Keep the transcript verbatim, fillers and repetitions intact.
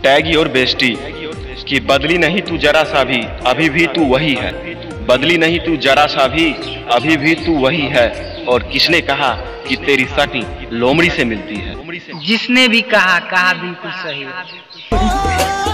टैगी और बेस्टी कि बदली नहीं तू जरा सा भी, अभी भी तू वही है। बदली नहीं तू जरा सा भी, अभी भी तू वही है। और किसने कहा कि तेरी शक्ल लोमड़ी से मिलती है? जिसने भी कहा कहा बिल्कुल सही।